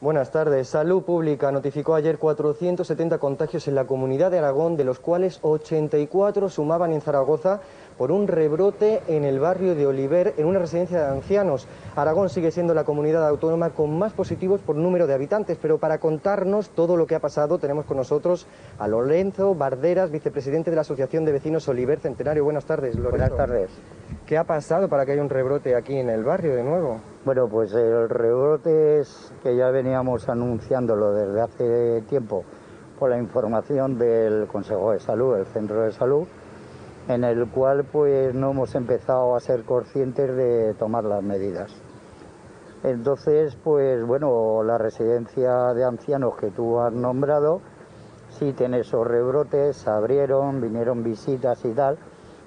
Buenas tardes. Salud Pública notificó ayer 470 contagios en la Comunidad de Aragón, de los cuales 84 sumaban en Zaragoza por un rebrote en el barrio de Oliver, en una residencia de ancianos. Aragón sigue siendo la comunidad autónoma con más positivos por número de habitantes, pero para contarnos todo lo que ha pasado tenemos con nosotros a Lorenzo Barderas, vicepresidente de la Asociación de Vecinos Oliver Centenario. Buenas tardes, Lorenzo. Buenas tardes. ¿Qué ha pasado para que haya un rebrote aquí en el barrio de nuevo? Bueno, pues el rebrote es que ya veníamos anunciándolo desde hace tiempo por la información del Consejo de Salud, el Centro de Salud, en el cual pues no hemos empezado a ser conscientes de tomar las medidas. Entonces, pues bueno, la residencia de ancianos que tú has nombrado, sí tiene esos rebrotes, abrieron, vinieron visitas y tal,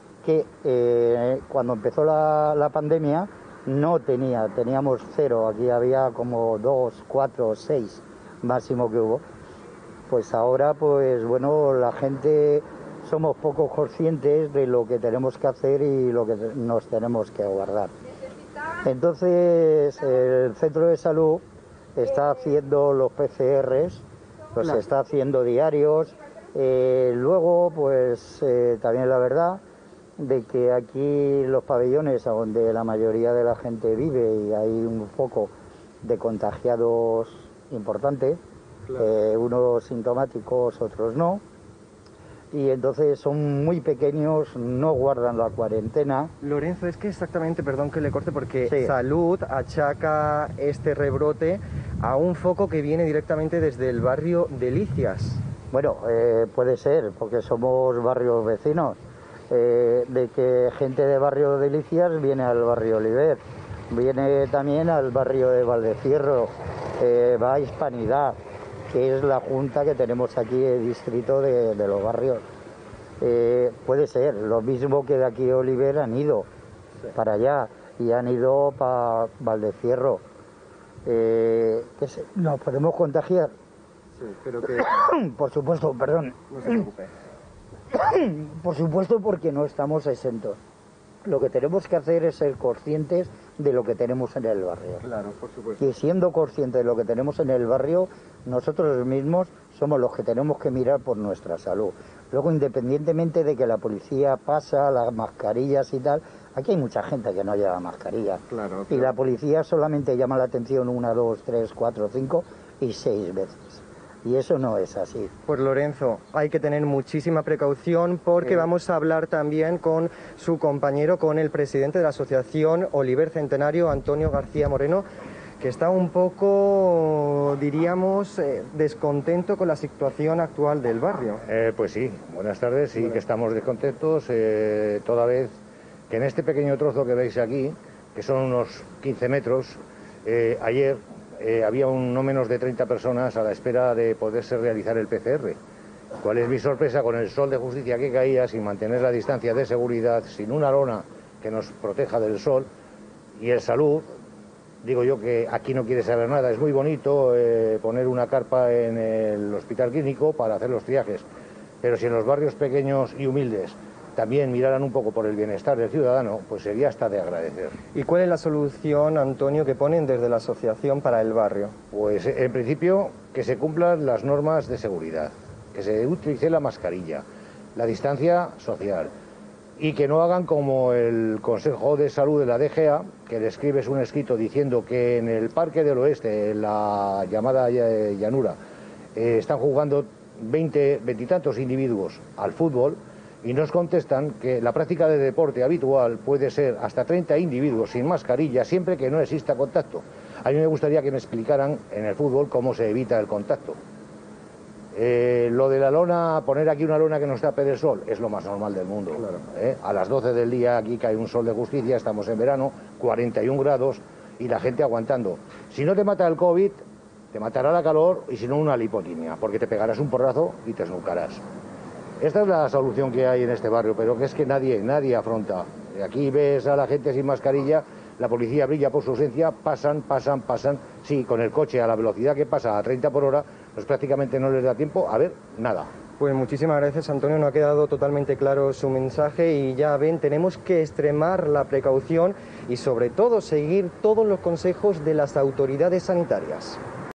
que cuando empezó la pandemia no teníamos cero, aquí había como 2, 4, 6 máximo que hubo. Pues ahora, pues bueno, la gente somos poco conscientes de lo que tenemos que hacer y lo que nos tenemos que guardar. Entonces, el Centro de Salud está haciendo los PCRs, los está haciendo diarios. Luego, pues también la verdad de que aquí los pabellones donde la mayoría de la gente vive y hay un foco de contagiados importante, claro. Unos sintomáticos, otros no, y entonces son muy pequeños, no guardan la cuarentena. Lorenzo, es que exactamente, perdón que le corte, porque sí. Salud achaca este rebrote a un foco que viene directamente desde el barrio Delicias. Bueno, puede ser, porque somos barrios vecinos. De que gente de barrio Delicias viene al barrio Oliver, viene también al barrio de Valdecierro, va a Hispanidad, que es la junta que tenemos aquí, el distrito de los barrios. Puede ser, lo mismo que de aquí de Oliver han ido para allá y han ido para Valdecierro. ¿Nos podemos contagiar? Sí, pero que... Por supuesto, perdón. No se preocupe. Por supuesto, porque no estamos exentos. Lo que tenemos que hacer es ser conscientes de lo que tenemos en el barrio. Claro, por supuesto. Y siendo conscientes de lo que tenemos en el barrio, nosotros mismos somos los que tenemos que mirar por nuestra salud. Luego, independientemente de que la policía pasa, las mascarillas y tal, aquí hay mucha gente que no lleva mascarilla. Claro. Y la policía solamente llama la atención 1, 2, 3, 4, 5 y 6 veces. Y eso no es así. Pues Lorenzo, hay que tener muchísima precaución porque vamos a hablar también con su compañero, con el presidente de la Asociación Oliver Centenario, Antonio García Moreno, que está un poco, diríamos, descontento con la situación actual del barrio. Pues sí, buenas tardes, sí que estamos descontentos, toda vez que en este pequeño trozo que veis aquí, que son unos 15 metros, ayer había no menos de 30 personas a la espera de poderse realizar el PCR. ¿Cuál es mi sorpresa? Con el sol de justicia que caía, sin mantener la distancia de seguridad, sin una lona que nos proteja del sol, y el Salud, digo yo que aquí no quiere saber nada. Es muy bonito poner una carpa en el hospital clínico para hacer los triajes, pero si en los barrios pequeños y humildes también miraran un poco por el bienestar del ciudadano, pues sería hasta de agradecer. ¿Y cuál es la solución, Antonio, que ponen desde la asociación para el barrio? Pues en principio que se cumplan las normas de seguridad, que se utilice la mascarilla, la distancia social y que no hagan como el Consejo de Salud de la DGA, que le escribes un escrito diciendo que en el Parque del Oeste, en la llamada llanura, están jugando 20 y tantos individuos al fútbol, y nos contestan que la práctica de deporte habitual puede ser hasta 30 individuos sin mascarilla siempre que no exista contacto. A mí me gustaría que me explicaran en el fútbol cómo se evita el contacto. Lo de la lona, poner aquí una lona que nos tape del sol, es lo más normal del mundo. Claro. A las 12 del día aquí cae un sol de justicia, estamos en verano, 41 grados y la gente aguantando. Si no te mata el COVID, te matará la calor y si no una lipotimia, porque te pegarás un porrazo y te esnucarás. Esta es la solución que hay en este barrio, pero que es que nadie afronta. Aquí ves a la gente sin mascarilla, la policía brilla por su ausencia, pasan. Sí, con el coche a la velocidad que pasa, a 30 por hora, pues prácticamente no les da tiempo a ver nada. Pues muchísimas gracias, Antonio, nos ha quedado totalmente claro su mensaje y ya ven, tenemos que extremar la precaución y sobre todo seguir todos los consejos de las autoridades sanitarias.